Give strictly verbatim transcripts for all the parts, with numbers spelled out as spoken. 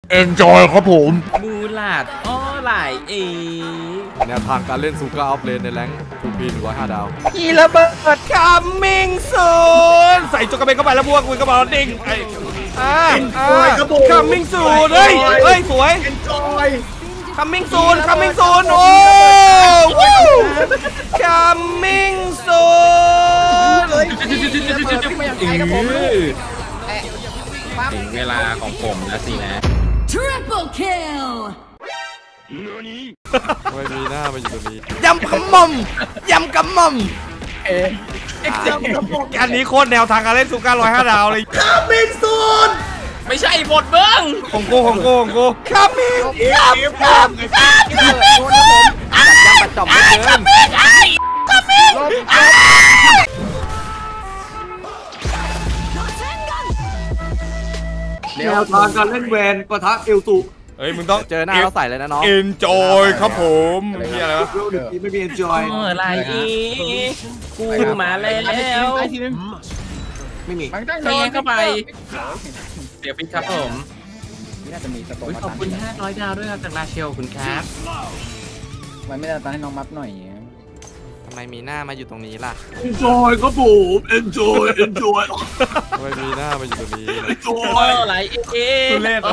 enjoy ครับผมมูลาดอ้อไหลเอแนวทางการเล่นซูการ์ออฟเลนในแรงทูพีหนึ่งร้อยห้าดาวอีระเบิดคัมมิ่งซูนใส่จุกกระเบนเข้าไปแล้วพวกคุณก็บอกดิ้งไอ้อ่าคัมมิ่งซูนเฮ้ยเฮ้ยสวย enjoy คัมมิ่งซูนคัมมิ่งซูนโอ้คัมมิ่งซูนเลยถึงเวลาของผมแล้วสินะ Triple kill ไม่มีหน้ามาอยู่ตรงนี้ยำกระหม่อมยำกระหม่อมเอ๊ะยำกระหม่อมอันนี้โคตรแนวทางการเล่นซูการ์ร้อยห้าดาวเลยคัมมิ่งซูนไม่ใช่บทเบิ้งของกูของกูของกูคัมมิ่งยำคัมคัมมิ่งซูนยำประจอมเกินคัมมิ่งไอ้คัมมิ่งแนวทางการเล่นแวนปะทะเอลซูเฮ้ยมึงต้องเจอหน้าเราใส่เลยนะน้อง enjoy ครับผมนี่อะไรวะไม่มี enjoy อะไรกูมาแล้วไม่มีเทเข้าไปเดี๋ยวพิครับผมน่าจะมีสตอร์ขอบคุณห้าร้อยดาวด้วยครับจากราเชลคุณครับมันไม่ได้ตั้งให้น้องมัฟหน่อยทำไมมีหน้ามาอยู่ตรงนี้ล่ะ enjoy ครับผม enjoy enjoy ทำไมมีหน้ามาอยู่ตรงนี้ enjoy อะไรเอ๊ะทุเรศ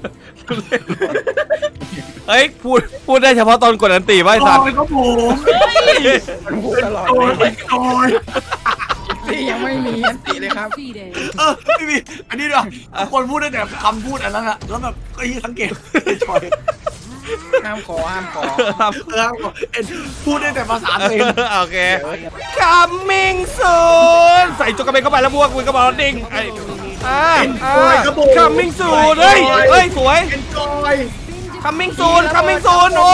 เฮ้ยพูดพูดได้เฉพาะตอนกดอันตีไว้สัตว์ครับผมพูดตลอด enjoy ที่ยังไม่มีอันตีเลยครับเออไม่มีอันนี้ด้วยคนพูดได้แต่คำพูดอันนั้นอะแล้วแบบไอ้สังเกต enjoy ห้ามขอห้ามขอห้ามขอพูดได้แต่ภาษาเองโอเคคัมมิ่งซูนใส่จุกกระเบนเข้าไปแล้วพวกคุณก็บอกดิ้งไอ้อ่าคัมมิ่งซูนเฮ้ยเฮ้ยสวยคัมมิ่งซูนคัมมิ่งซูนโอ้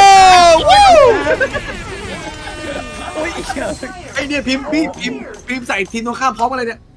ไอเนี่ยพิมพ์พิมพ์พิมพ์พิมพ์ใส่ทีมตรงข้ามพร้อมอะไรเนี่ย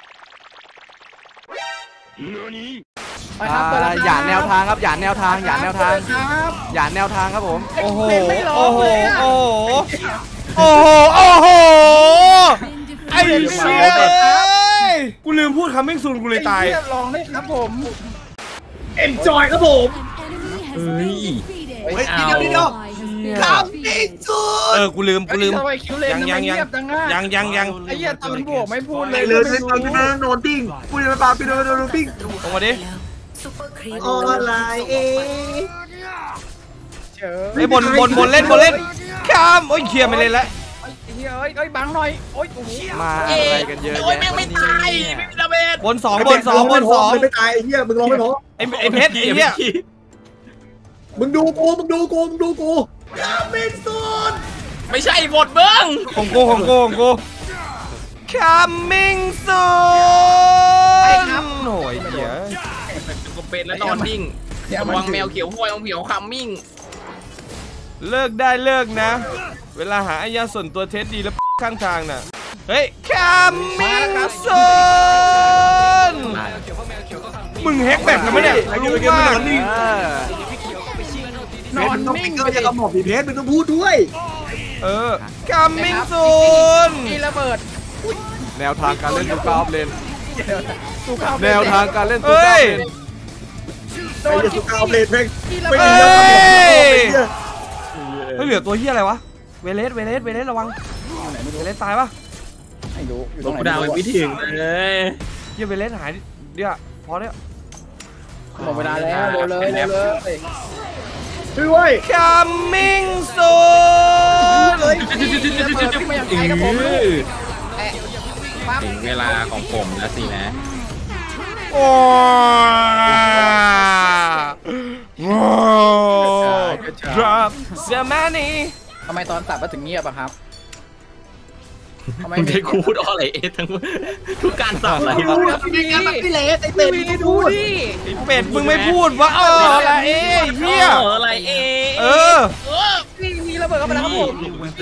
หยาดแนวทางครับหยาดแนวทางหยาดแนวทางหยาดแนวทางครับผมโอ้โหโอ้โหโอ้โหโอ้โหโอ้โหไอ้เชี่ยกูลืมพูดคัมมิ่งซูนกูเลยตายลองได้ครับผม enjoy ครับผมเฮ้ยเฮ้ยนี่เดียวนี่เดียวคัมมิ่งซูนเออกูลืมกูลืมยังยังยังยังยังยังไอ้เหี้ยตอนบวกไม่พูดเลยเลยตอนนั้นโนนติ้งกูจะไปปาไปโดนโดนปิ้งลงมาดิออนไลน์เองไอ้บนบนบนเล่นบนเล่นข้ามโอ้ยเคลียร์ไม่เล่นแล้วไอ้เหี้ยเอ้ยเอ้ยบังหน่อยโอ้ยมาอะไรกันเยอะโอ้ยแม่งไม่ตายไม่มีระเบิดบนสองบนสองบนสองไม่ตายไอ้เหี้ยมึงร้องไม่พอไอ้ไอ้เพชรไอ้เหี้ยมึงดูกูมึงดูกูมึงดูกูคัมมิ่งซูนไม่ใช่บทเบิ้งของกูของกูของกูคัมมิ่งซูนหน่อยเหี้ยก็เป็นแล้วนอนดิ้งระวังแมวเขียวห้อยของเขียวคัมมิ่งเลิกได้เลิกนะเวลาหาอายาส่วนตัวเท็ดดีแล้วข้างทางน่ะเฮ้ยคัมมิ่งซูนมึงแฮกแบบกันไหมเนี่ยรู้มากนอนนิ่งก็จะกระหม่อมผีเพชรมึงต้องพูดด้วยเออคัมมิ่งซูนมีระเบิดแนวทางการเล่นซูการ์ออฟเลนแนวทางการเล่นซูการ์ออฟเลนไอ้ซูการ์ออฟเลนแม่งไม่ดีแล้วเฮ้ยเหลือตัวเฮียอะไรวะเวเลสเวเลสเวเลสระวังเวเลสตายปะไม่รู้อยู่ตรงไหนดาวไม่ถึงเลยเฮียเวเลสหายเดี๋ยวพอแล้วหมดเวลาแล้วเร็วเลยเร็วเลยช่วย coming soon เลยถึงเวลาของผมแล้วสินะโอ้drop so many ทำไมตอนตัดมาถึงเงียบอะครับทำไมไม่กูพูดอะไรเอทั้งทุกการสับอะไรดูดิพี่เลสไอเป็ดดูดิไอเป็ดมึงไม่พูดว่าเอออะไรเอ้เฮียอะไรเอเออพี่มีระเบิดเข้าไปแล้วครับผม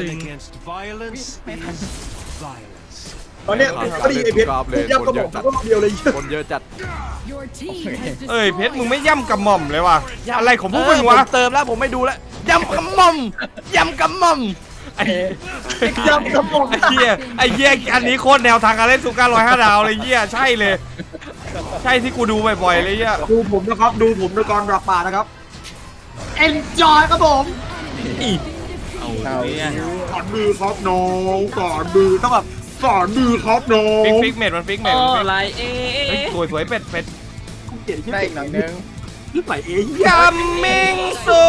ตอนเนี้ยพอดีไอเพชรย่ำกระหม่อมก็เดียวเลยคนเยอะจัดเอ้ยเพชรมึงไม่ย่ำกระหม่อมเลยวะอะไรของพวกมึงวะเติมแล้วผมไม่ดูแล้วย่ำกระหม่อมย่ำกระหม่อมไอ้ยำกระหม่อมไอ้เหี้ยไอ้เหี้ยอันนี้โคตรแนวทางการเล่นซูการ์ร้อยห้าดาวเลยเหี้ยใช่เลยใช่ที่กูดูบ่อยๆเลยอ่ะดูผมนะครับดูผมในกรรักป่านะครับ enjoy ครับผมเอาเนี่ยสอนมือครับน้องสอนมือต้องแบบสอนมือครับน้องฟิกฟิกเมดมันฟิกเมดโอ้มันฟิกไรเอ๊เฮ้ยะสวยสวยเป็ดเป็ดได้อีกหน่อยนึงนี่ใส่เอง coming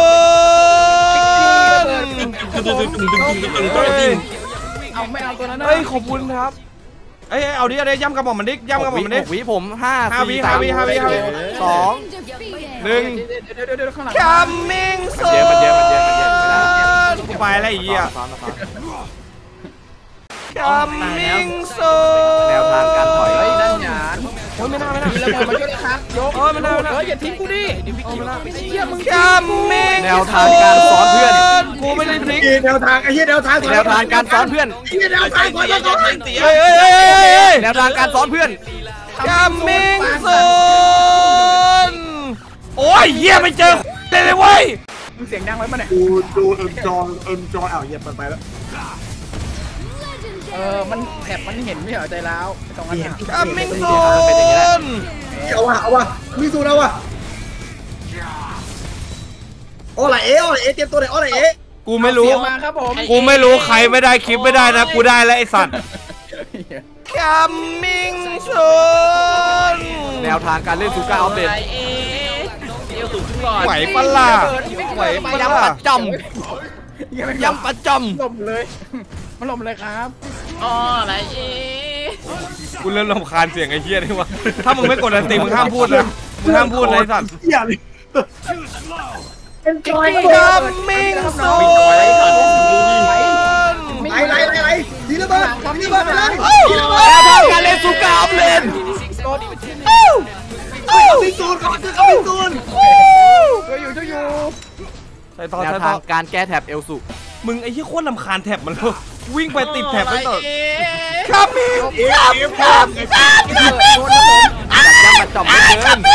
soon เอาไม่เอาตัวนั้นนะเฮ้ยขอบคุณครับเอ้ยเอาดิเอาดิย่ำกระบอกมันดิย่ำกระบอกมันดิวิผมห้าห้าวิห้าวิห้าวิห้าวิสองหนึ่งเดี๋ยวเดี๋ยวเดี๋ยวข้างหลัง coming เยอะ soon มันเยอะมันเยอะมันเยอะไม่ได้กูไปแล้วไอ้เหี้ยซ้อนซ้อน coming soon แนวทางการถอยเฮ้ยนั่นหยาดโอ้ยไม่น่าไม่น่ามีระเบิดมาช่วยนะครับยกโอ้ยไม่น่าไม่น่าเฮ้ยอย่าทิ้งกูดิไอ้เหี้ยมึง coming แนวทางการซ้อนเพื่อนกูไม่ได้พลิกแนวทางไอ้เหี้ยแนวทางแนวทางการซ้อนเพื่อนไอ้เหี้ยแนวทางก่อนก่อนเฮ้ยเฮ้ยเฮ้ยเฮ้ยแนวทางการซ้อนเพื่อน coming soon โอ้ยเหี้ยไม่เจอเลยเลยเว้ยมึงเสียงดังไว้ปะเนี่ยดูดู enjoy enjoy อ้าวเหี้ยไปแล้วเออมันแถบมันเห็นไม่เหรอใจร้าวไม่ต้องงั้นอ่ะ coming soon เอาว่ะเอาว่ะมีสูนเอาว่ะโอ้ไรเอ๋โอ้ไรเอ๋เตรียมตัวเลยโอ้ไรเอ๋กูไม่รู้เสียงมาครับผมกูไม่รู้ใครไม่ได้คลิปไม่ได้นะกูได้แล้วไอ้สัตว์ coming soon แนวทางการเล่นซูก้าออฟเดนไรเอ๊ะเดี๋ยวสูงขึ้นก่อนไหวปะล่ะไหวปะย้ำล่ะประจยังไม่ำย้ำประจหลบเลยมันหลบเลยครับอ๋อไรเอ๊ะกูเริ่มรำคาญเสียงไอ้เหี้ยนี่วะถ้ามึงไม่กดอันตีมึงห้ามพูดนะมึงห้ามพูดเลยไอ้สัตว์เหี้ยเลย enjoy ครับผม coming ไห soon ไหลไหลไหลไหลดีระเบิดดีระเบิดไปเลยำแนวทางการเล่นซูก้าออฟเดนมีสูนก่อนคือเขามีสูนช่วยอยู่ช่วยอยู่ใส่ต่อแนวใส่ทาต่งอการแก้แท็บเอลสุมึงไอ้เหี้ยโคตรรำคาญแท็บมันเลยวิ่งไปติดแท็บไปต่อไรเอ๊ะ coming เอ๋เอ๋พร้อมจากย้ำประจำไม่เกิน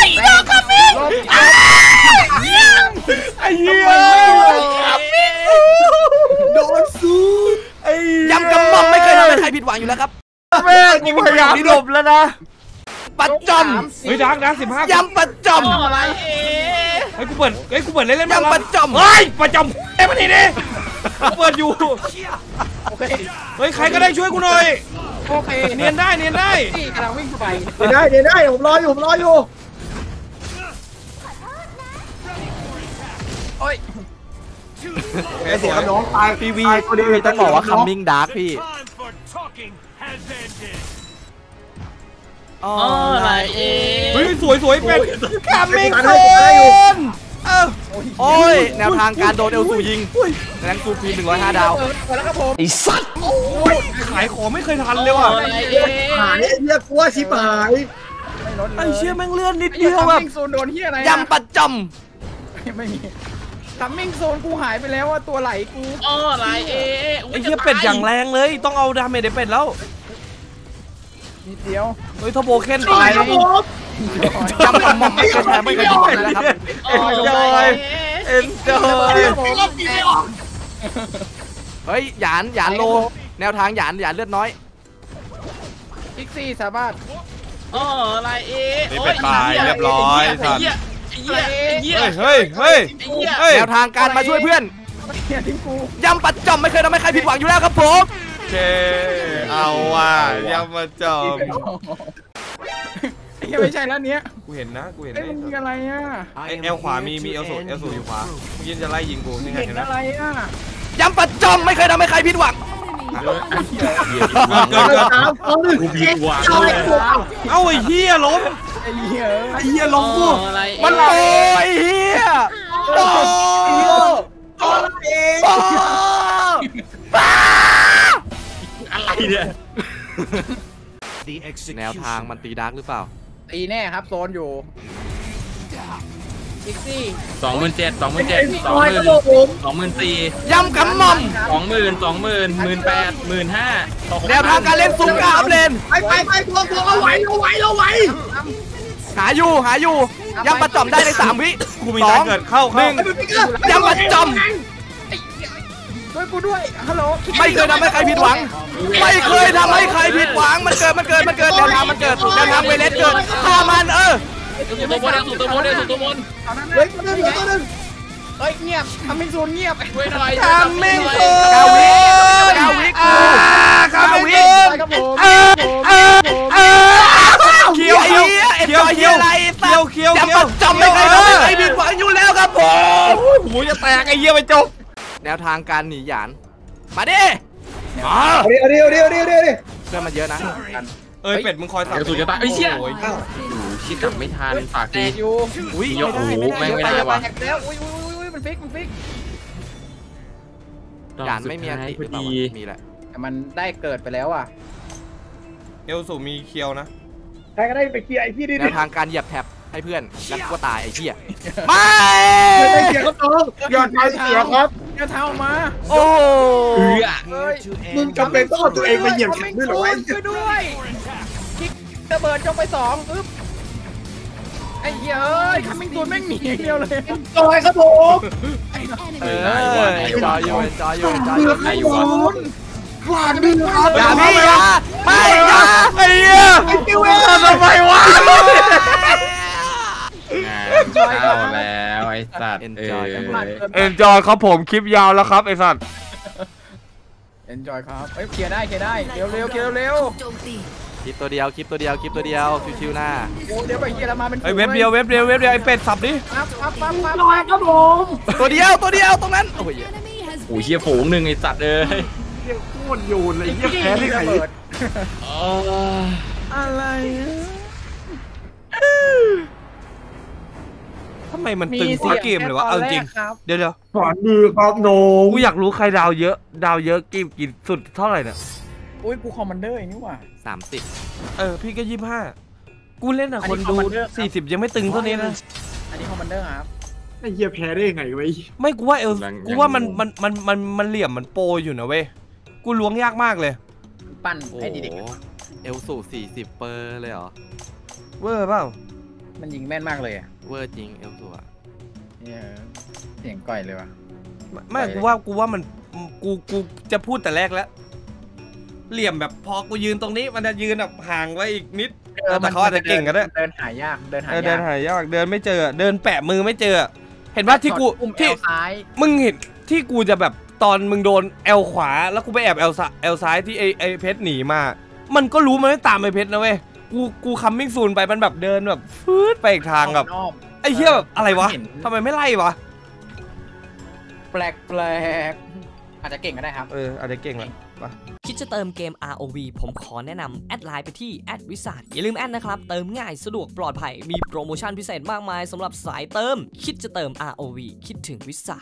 ไอ้เหี้ยโดนสูนไอ้ย้ำกำมั่มไม่เคยทำให้ใครผิดหวังอยู่แล้วครับแม่กูพยายามหลบแล้วนะประจเฮ้ยดักดักสิบห้าำย้ำประจอ๋อไรเอ๊ะเฮ้ยกูเปิดเฮ้ยกูเปิดเล่นเล่นำย้ำประจำเฮ้ยประจำเอ้ยมาดิดิกูเปิดอยู่โอเคเฮ้ยใครก็ได้ช่วยกูหน่อยโอเคเนียนได้เนียนได้นี่กำลังวิ่งเข้าไปเดี๋ยวได้เดี๋ยวได้ผมรออยู่ผมรออยู่โอ้ยไอ้เสียกับน้องตายพีวีตายตัวเดียวต้องบอกว่าคัมมิ่งดาร์กพี่อ๋อไรเอ๊ะเฮ้ยสวยสวยเป็ด coming ได้ soon เอ้าโอ้ย แนวทางการโดนเอลซูยิงแรงซูพีหนึ่งร้อยห้าดาวเปิดเปิดแล้วครับผมไอ้สัตว์ขายของไม่เคยทันเลยว่ะไรเอ๊ะหายไอ้เหี้ยกลัวชิบหายไม่ลดเลยไอ้เชี่ยแม่งเลื่อนนิดไอ้เดีเหี้ยยวคัมแบบมิ่งโซนโดนเหี้ยอะไรย้ำประจไม่มีคัมมิ่งโซนกูหายไปแล้วว่าตัวไหลกูอ๋อไรเอ๊ะไอ้เชี่ยเป็ดอย่างแรงเลยต้องเอาดาเมจไอ้เป็ดแล้วนิดเดียวเฮ้ยทโบเคนตายครับผมำย้ำกำมั่มไม่เคยแพ้ไม่เคยผิดหวังอยู่แล้วครับอ๋อไรเอ๊ะ enjoy เฮ้ย หยาน หยานโล แนวทางหยาน หยานเลือดน้อยพิกซี่สามารถอ๋อไรเอ๊ะนี่เป็นตายเรียบร้อยไอ้สัตว์เหี้ยไอ้เหี้ยไอ้เหี้ยเฮ้ยเฮ้ยเฮ้ยไอ้เหี้ยเฮ้ยแนวทางการมาช่วยเพื่อนอย่าทิ้งกูย้ำประจำไม่เคยทำให้ใครผิดหวังอยู่แล้วครับผมโอเคเอาว่ะยังมาจอมไอ้เหี้ยไม่ใช่แล้วเนี้ยกูเห็นนะกูเห็นไอ้ยไอ้มันมีอะไรอ่ะไอ้เอลขวามีมีเอลสูเอลสูอยู่ขวาเมื่อกี้จะไล่ยิงกูนี่ไงเห็นเห็นไหมอะไรอ่ะย้ำประจำไม่เคยทำให้ใครผิดหวังเกิดเกิดเกิดสามสองหนึ่งเอ็กซ์จอยเอ้าไอ้เหี้ยล้มไอ้เหี้ยไอ้เหี้ยลงกูอะไรมันโอ้ยเฮียโอ้โอ้เองอะไรเนี่ยแนวทางมันตีดาร์กหรือเปล่าตีแน่ครับโซนอยู่พิกซี่สองหมื่นเจ็ดสองหมื่นเจ็ดเอ็นสองจหอยมื่คน รับผมสองหมื่นสี่ย้ำกำมั่มสองหมื่นสองหมื่นหมื่นแปดหมื่นห้าแนวทางการเล่นซูก้าอัพเลนไปไปไปพวงพวงเอาไหวเอาไหวเอาไหวหาอยู่หาอยู่ย้ำประจำได้ในสามวิกูมีสกาอรง เกิดเข้าหนึ่เข้างย้ำประจช่วยกูด้วยฮัลโหลไม่เคยทำให้ใครผิดหวังไม่เคยทำให้ใครผิดหวังมันเกิดมันเกิดมันเกิดแนวทางมันเกิดแนวทางเวเลสเกิดฆ่ามันเออสูตัวบนสูตัวบนสูตัวบนเฮ้ยตัวนึงตัวนึงเฮ้ยเงียบทำเป็นโซนเงียบช่วยหน่อยทำไม่ถูกกาวิกาวิกกาวิกครับผมเคียวเคียวเคียวเคียวอะไรเคียวเคียวเคียวจำไม่เคยทำให้ใครผิดหวังอยู่แล้วครับผมหูจะแตกไอ้เหี้ยไปจบแนวทางการหนีหยานมาดิมาเอาดิเอาดิเอาดิเอาดิเอาดิเพื่อนมันเยอะนะเอ้ยเป็ดมึงคอยสั่งเอลสูจะตายไอ้เชี่ยโอ้ยชิดกลับไม่ทันฝากแตทีกอยู่อุ้ยยกหูแม่งไม่ได้ว่ะแตกแล้วอุ้ยอุ้ยอุ้ยมันฟิกมันฟิกหยานไม่มีอันติพอดีมีแหละแต่มันได้เกิดไปแล้วอ่ะเอลสูมีเคียวนะใครก็ได้ไปเคลียร์ไอ้พี่ดิแนวทางการเหยียบแท็บให้เพื่อนแล้วก็ตายไอ้เหี้ยไม่ไปเคลียร์ครับน้องยอดเท้าเสียครับยอดเท้าออกมาโอ้เอือเฮ้ยมึงจำเป็นต้องเอาตัวเองไปเหยียบแข็งด้วยเหรอวะช่วยด้วยคิกระเบิดจงไปสองอึ๊บไอ้เหี้ยเอ้ยคัมมิ่งตูนแม่งหนีอย่างเดียวเลยจอยครับผมเออจอยอยู่จอยอยู่จอยอเบืยู่อกให้ผมฝากด้วยครับอย่าพี่อย่าไม่อย่าไอ้เหี้ยไอ้ติวเองทำไมวะเข้าแล้วไอ้สัตว์เออเอ็นจอยครับผมคลิปยาวแล้วครับไอ้สัตว์เอ็นจอยครับเอ้ยเคลียร์ได้เคลียร์ได้เร็วเร็วเคลียร์เร็วคลิปตัวเดียวคลิปตัวเดียวคลิปตัวเดียวชิวๆหน้าเดี๋ยวเดี๋ยวไปเคลียร์แล้วมาเป็นไอ้เว็บเดียวเว็บเดียวเว็บเดียวไอ้เป็ดสับดิปั๊บปั๊บปั๊บปั๊บจอยครับผมตัวเดียวตัวเดียวตรงนั้นโอ้ย Enemy has โอ้ยเชี่ยฝูงหนึ่งไอ้สัตว์เอ้ยเรียกโคตรโยนเลยเยี่ยแพ้ได้ไงระเบิดอะไรทำไมมันตึงซีเกมเลยวะเอาจริงครับเดี๋ยวเดี๋ยวขวานมือครับโหนงกูอยากรู้ใครดาวเยอะ ดาวเยอะกี่กี่สุดเท่าไหร่เนี่ยอุ้ยกูคอมมานเดอร์นี่หว่าสามสิบเออพี่ก็ยี่สิบห้ากูเล่นอะอันคนี้นดู Commander ครับสี่สิบยังไม่ตึงเท่านี้นะอันนี้คอมมานเดอร์ครับไอ้เยี่ยแพ้ได้ยังไงวะไม่กูว่าเอลกูว่ามันมันมันมันมันเหลี่ยมมันโปรอยู่นะเว้ยกูล้วงยากมากเลยปั้นโอ้ให้เด็กเอลสูสี่สิบเปอร์เลยเหรอเวอร์เปล่าๆมันยิงแม่นมากเลยอ่ะเวอร์จริงเอลสูอะเนี่ยเสียงก่อยเลยว่ะไม่ไปเลยกูว่ากูว่ามันกูกูจะพูดแต่แรกแล้ว เหลี่ยมแบบพอกูยืนตรงนี้มันจะยืนแบบห่างไว้อีกนิด แต่เขาอาจจะเก่งก็ได้เดินหายากเดินหาเออเดิยาน กหายากเดินไม่เจอเดินแปะมือไม่เจอ เห็นว่าที่กูอุ้มที่เอวซ้ายมึงเห็นที่กูจะแบบตอนมึงโดนแอลขวาแล้วกูไปแอบแอลซ้ายแอลซ้ายที่ไอไอเพชรหนีมา มันก็รู้มันไม่ตามไอเพชรนะเว้ยกูกูคัมมิ่งซูนไปมันแบบเดินแบบฟืดไปอีกทางแบบอ้อมไอ้เหี้ยแบบอะไรวะเห็นทำไมไม่ไล่วะแปลกแปลกอาจจะเก่งก็ได้ครับเอออาจจะเก่งแหละคิดจะเติมเกม อาร์ โอ วี ผมขอแนะนำแอดไลน์ไปที่แอดวิสาอย่าลืมแอดนะครับ เติมง่ายสะดวกปลอดภัย มีโปรโมชั่นพิเศษมากมายสำหรับสายเติม คิดจะเติม อาร์ โอ วี คิดถึงวิสา